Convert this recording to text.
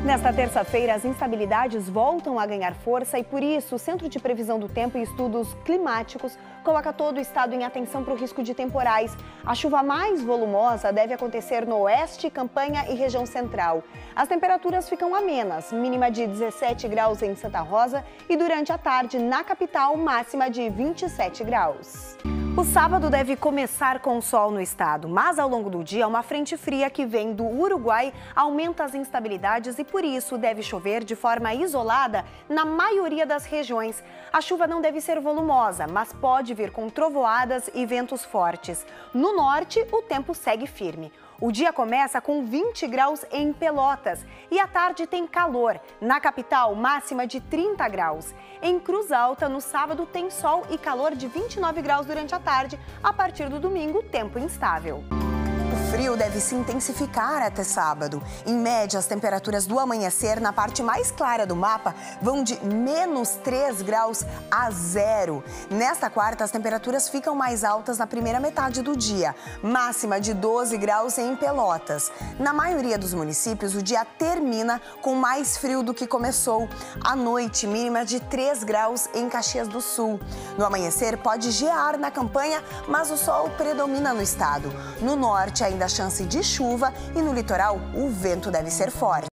Nesta terça-feira, as instabilidades voltam a ganhar força e, por isso, o Centro de Previsão do Tempo e Estudos Climáticos coloca todo o estado em atenção para o risco de temporais. A chuva mais volumosa deve acontecer no oeste, Campanha e região central. As temperaturas ficam amenas, mínima de 17 graus em Santa Rosa e, durante a tarde, na capital, máxima de 27 graus. O sábado deve começar com sol no estado, mas ao longo do dia uma frente fria que vem do Uruguai aumenta as instabilidades e por isso deve chover de forma isolada na maioria das regiões. A chuva não deve ser volumosa, mas pode vir com trovoadas e ventos fortes. No norte, o tempo segue firme. O dia começa com 20 graus em Pelotas e à tarde tem calor. Na capital, máxima de 30 graus. Em Cruz Alta, no sábado, tem sol e calor de 29 graus durante a tarde. A partir do domingo, tempo instável. O frio deve se intensificar até sábado. Em média, as temperaturas do amanhecer na parte mais clara do mapa vão de -3 graus a 0. Nesta quarta, as temperaturas ficam mais altas na primeira metade do dia, máxima de 12 graus em Pelotas. Na maioria dos municípios, o dia termina com mais frio do que começou. À noite, mínima de 3 graus em Caxias do Sul. No amanhecer, pode gear na Campanha, mas o sol predomina no estado. No norte, ainda a chance de chuva e no litoral o vento deve ser forte.